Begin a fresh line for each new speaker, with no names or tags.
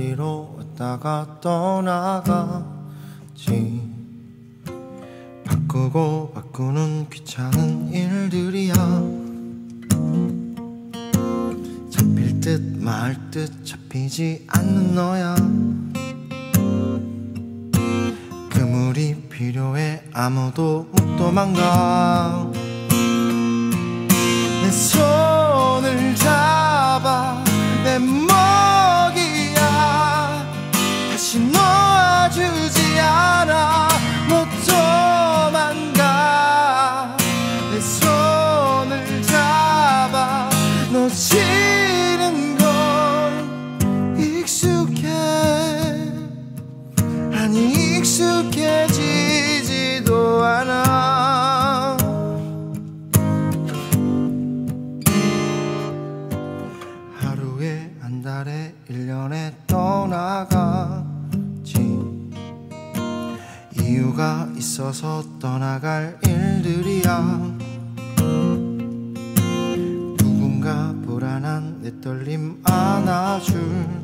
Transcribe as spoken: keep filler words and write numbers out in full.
거리로 왔다가 떠나가지. 바꾸고 바꾸는 귀찮은 일들이야. 잡힐 듯 말 듯 잡히지 않는 너야. 그물이 필요해 아무도 못 도망가. 내 손을 잡아 내 먹이야. 다시 놓아주지 않아. 못 도망가. 내 손을 잡아 놓치는 건 익숙해. 아니 익숙해지지도 않아. 하루에 한 달에 일 년에 떠나가지. 이유가 있어서 떠나갈 일들이야. 누군가 불안한 내 떨림 안아줄